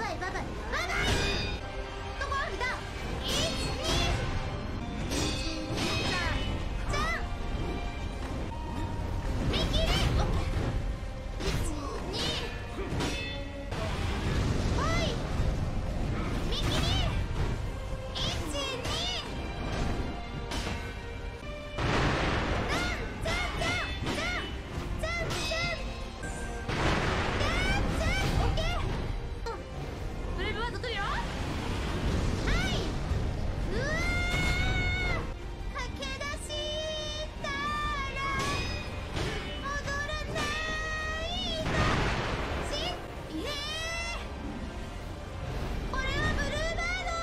バイバイバイバイどこ来た見切りオッケー12はい見切り12ブレイブワード取るよ。はい、うわー駆け出したら戻らないとしこれはブルーバード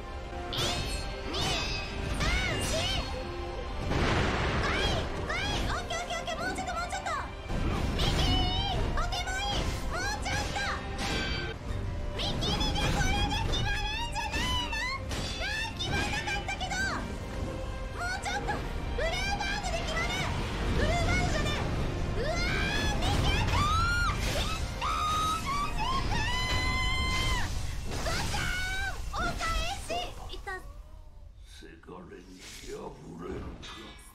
1234はいはいオッケーオッケーオッケーもうちょっともうちょっと右オッケーもういいもうちょっと見切りでこれで決まるんじゃないの？決まらなかったけどもうちょっとブルーバードで決まるブルーバードじゃねえうわー逃げたーいったーガチャーンお返しいたせがれに破れるか。